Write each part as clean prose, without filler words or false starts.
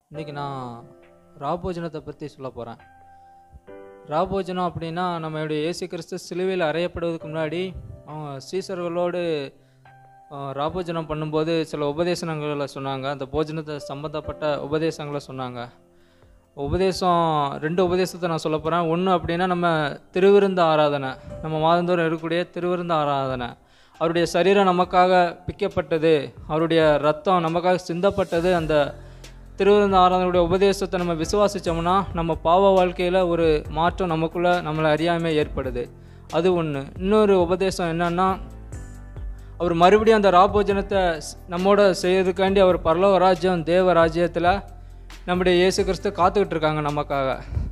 இன்றைக்கி நான் ராபோஜனத்தை பற்றி சொல்ல போகிறேன். ராபோஜனம் அப்படின்னா நம்மளுடைய இயேசு கிறிஸ்து சிலுவையில் அறையப்படுவதற்கு முன்னாடி அவங்க சீசர்களோடு ராபோஜனம் பண்ணும்போது சில உபதேசங்களை சொன்னாங்க. அந்த போஜனத்தை சம்மந்தப்பட்ட உபதேசங்களை சொன்னாங்க. ரெண்டு உபதேசத்தை நான் சொல்ல போகிறேன். ஒன்று அப்படின்னா நம்ம திருவிருந்து ஆராதனை, நம்ம மாதந்தோறும் இருக்கக்கூடிய திருவிருந்து ஆராதனை. அவருடைய சரீரம் நமக்காக பிக்கப்பட்டது, அவருடைய ரத்தம் நமக்காக சிந்தப்பட்டது. அந்த திருவிருந்து ஆராதனையுடைய உபதேசத்தை நம்ம விசுவாசித்தோம்னா நம்ம பாவ வாழ்க்கையில் ஒரு மாற்றம் நமக்குள்ளே நம்மளை அறியாமல் ஏற்படுது. அது ஒன்று. இன்னொரு உபதேசம் என்னன்னா, அவர் மறுபடியும் அந்த ராபோஜனத்தை நம்மோட செய்யறதுக்காண்டி அவர் பரலோக ராஜ்யம் தேவ ராஜ்யத்தில் நம்முடைய இயேசு கிறிஸ்து காத்துக்கிட்டு இருக்காங்க நமக்காக.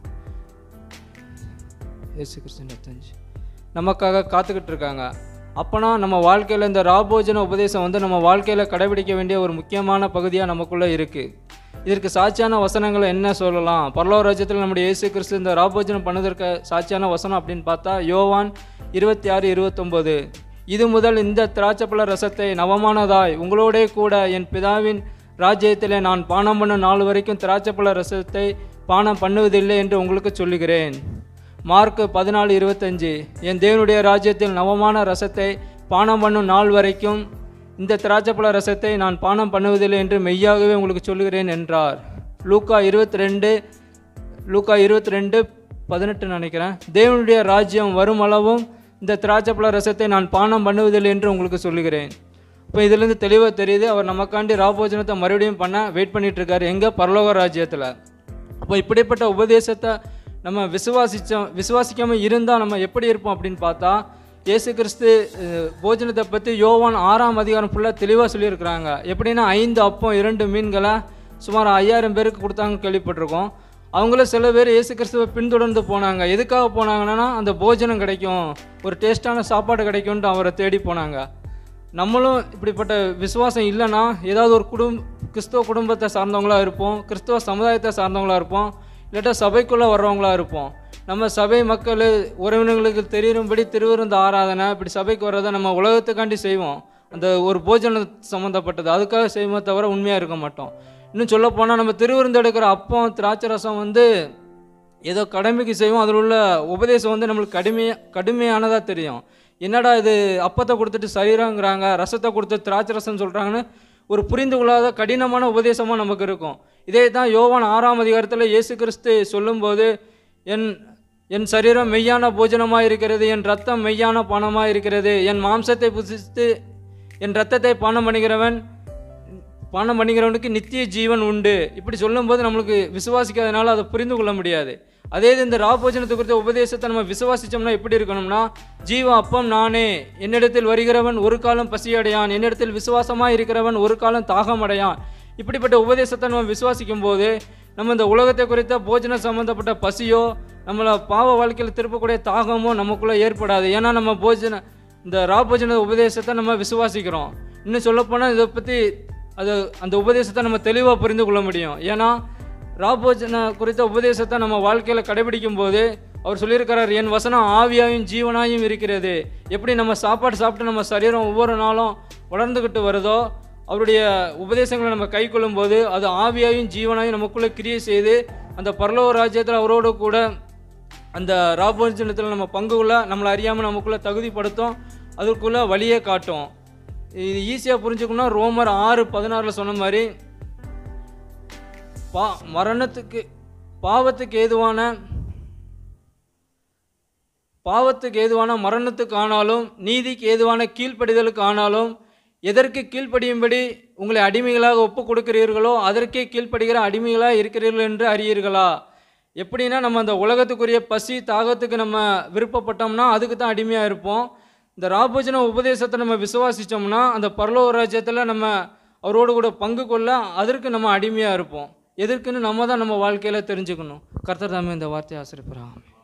இயேசு கிறிஸ்து நமக்காக காத்துக்கிட்டு இருக்காங்க. அப்போனா நம்ம வாழ்க்கையில் இந்த ராபோஜன உபதேசம் நம்ம வாழ்க்கையில் கடைபிடிக்க வேண்டிய ஒரு முக்கியமான பகுதியாக நமக்குள்ளே இருக்குது. இதற்கு சாட்சியான வசனங்களை என்ன சொல்லலாம்? பரலோக ராஜ்யத்தில் நம்முடைய இயேசு கிறிஸ்து இந்த ராபோஜனம் பண்ணதற்கு சாட்சியான வசனம் அப்படின்னு பார்த்தா யோவான் 26:29, இது முதல் இந்த திராட்சைப்பழ ரசத்தை நவமானதாய் உங்களோடே கூட என் பிதாவின் ராஜ்யத்தில் நான் பானம் பண்ணும் நாள் வரைக்கும் திராட்சைப்பழ ரசத்தை பானம் பண்ணுவதில்லை என்று உங்களுக்கு சொல்லுகிறேன். மார்க் 14:25, என் தேவனுடைய ராஜ்யத்தில் நவமான ரசத்தை பானம் பண்ணும் நாள் வரைக்கும் இந்த திராட்சைப்பழ ரசத்தை நான் பானம் பண்ணுவதில்லை என்று மெய்யாகவே உங்களுக்கு சொல்லுகிறேன் என்றார். லூக்கா 22:18 நினைக்கிறேன், தேவனுடைய ராஜ்யம் வரும் அளவும் இந்த திராட்சைப்பழ ரசத்தை நான் பானம் பண்ணுவதில்லை என்று உங்களுக்கு சொல்லுகிறேன். இப்போ இதிலேருந்து தெளிவாக தெரியுது, அவர் நமக்காண்டி ராபோஜனத்தை மறுபடியும் பண்ண வெயிட் பண்ணிட்டு இருக்காரு, எங்கே? பரலோக ராஜ்யத்தில். அப்போ இப்படிப்பட்ட உபதேசத்தை நம்ம விசுவாசிக்காமல் இருந்தால் நம்ம எப்படி இருப்போம் அப்படின்னு பார்த்தா, இயேசு கிறிஸ்து போஜனத்தை பற்றி யோவான் 6ஆம் அதிகாரம் ஃபுல்லாக தெளிவாக சொல்லியிருக்கிறாங்க. எப்படின்னா 5 அப்பம் 2 மீன்களை சுமார் 5000 பேருக்கு கொடுத்தாங்க கேள்விப்பட்டிருக்கோம். அவங்கள சில பேர் இயேசு கிறிஸ்துவை பின்தொடர்ந்து போனாங்க. எதுக்காக போனாங்கன்னா, அந்த போஜனம் கிடைக்கும், ஒரு டேஸ்டான சாப்பாடு கிடைக்கும்ன்ட்டு அவரை தேடி போனாங்க. நம்மளும் இப்படிப்பட்ட விசுவாசம் இல்லைன்னா ஏதாவது ஒரு கிறிஸ்துவ குடும்பத்தை சார்ந்தவங்களாக இருப்போம், கிறிஸ்துவ சமுதாயத்தை சார்ந்தவங்களாக இருப்போம், இல்லாட்டா சபைக்குள்ளே வர்றவங்களாக இருப்போம். நம்ம சபை மக்கள் உறவினர்களுக்கு தெரியும்படி திருவிருந்து ஆராதனை இப்படி சபைக்கு வர்றதை நம்ம உலகத்துக்காண்டி செய்வோம். அந்த ஒரு போஜனம் சம்மந்தப்பட்டது அதுக்காக செய்வோமே தவிர உண்மையாக இருக்க மாட்டோம். இன்னும் சொல்லப்போனால் நம்ம திருவிருந்து எடுக்கிற அப்பம் திராட்சை ரசம் ஏதோ கடமைக்கு செய்வோம். அதில் உள்ள உபதேசம் நம்மளுக்கு கடுமையானதாக தெரியும். என்னடா இது, அப்பத்தை கொடுத்துட்டு சரீரங்கிறாங்க, ரசத்தை கொடுத்து திராட்சை ரசம் சொல்கிறாங்கன்னு ஒரு புரிந்து கொள்ளாத கடினமான உபதேசமாக நமக்கு இருக்கும். இதே தான் யோவான் 6ஆம் அதிகாரத்தில் இயேசு கிறிஸ்து சொல்லும்போது, என் சரீரம் மெய்யான போஜனமாக இருக்கிறது, என் ரத்தம் மெய்யான பானமாக இருக்கிறது, என் மாம்சத்தை புசித்து என் ரத்தத்தை பானம் பண்ணிக்கிறவனுக்கு நித்திய ஜீவன் உண்டு. இப்படி சொல்லும்போது நம்மளுக்கு விசுவாசிக்காதனால அதை புரிந்து கொள்ள முடியாது. அதே இந்த ராபோஜனத்தை குறித்த உபதேசத்தை நம்ம விசுவாசித்தோம்னா எப்படி இருக்கணும்னா, ஜீவ அப்பம் நானே, என்னிடத்தில் வருகிறவன் ஒரு காலம் பசியடையான், என்னிடத்தில் விசுவாசமாக இருக்கிறவன் ஒரு காலம் தாகம் அடையான். இப்படிப்பட்ட உபதேசத்தை நம்ம விசுவாசிக்கும் போது நம்ம இந்த உலகத்தை குறித்த போஜனம் சம்மந்தப்பட்ட பசியோ நம்மளை பாவ வாழ்க்கையில் திருப்பக்கூடிய தாகமோ நமக்குள்ளே ஏற்படாது. ஏன்னா நம்ம இந்த ராபோஜன உபதேசத்தை நம்ம விசுவாசிக்கிறோம். இன்னும் சொல்லப்போனால் இதை பற்றி அந்த உபதேசத்தை நம்ம தெளிவாக புரிந்து கொள்ள முடியும். ஏன்னா ராபோஜன குறித்த உபதேசத்தை நம்ம வாழ்க்கையில் கடைபிடிக்கும் போது அவர் சொல்லியிருக்கிறார், என் வசனம் ஆவியாயும் ஜீவனாயும் இருக்கிறது. எப்படி நம்ம சாப்பாடு சாப்பிட்டு நம்ம சரீரம் ஒவ்வொரு நாளும் வளர்ந்துக்கிட்டு வருதோ, அவருடைய உபதேசங்களை நம்ம கை கொள்ளும்போது அது ஆவியாயும் ஜீவனாயும் நமக்குள்ளே கிரியை செய்து அந்த பரலோக ராஜ்யத்தில் அவரோடு கூட அந்த ராபோஜனத்தில் நம்ம பங்குள்ள நம்மளை அறியாமல் நமக்குள்ளே தகுதிப்படுத்தும், அதுக்குள்ளே வழியே காட்டும். இது ஈஸியாக புரிஞ்சுக்கணும்னா ரோமர் 6:16 சொன்ன மாதிரி, பாவத்துக்கு ஏதுவான மரணத்துக்கு ஆனாலும் நீதிக்கு ஏதுவான கீழ்ப்படிதலுக்கு ஆனாலும் எதற்கு கீழ்ப்படியும்படி உங்களை அடிமைகளாக ஒப்பு கொடுக்கிறீர்களோ அதற்கே கீழ்ப்படுகிற அடிமைகளாக இருக்கிறீர்கள் என்று அறியீர்களா? எப்படின்னா நம்ம அந்த உலகத்துக்குரிய பசி தாகத்துக்கு நம்ம விருப்பப்பட்டோம்னா அதுக்கு தான் அடிமையாக இருப்போம். இந்த ராபோஜன உபதேசத்தை நம்ம விசுவாசித்தோம்னா அந்த பரலோக ராஜ்யத்தில் நம்ம அவரோடு கூட பங்கு கொள்ள அதற்கு நம்ம அடிமையாக இருப்போம். எதற்குன்னு நம்ம தான் நம்ம வாழ்க்கையில் தெரிஞ்சுக்கணும். கர்த்தர் தாமே இந்த வார்த்தையை ஆசீர்வதிப்பாராக.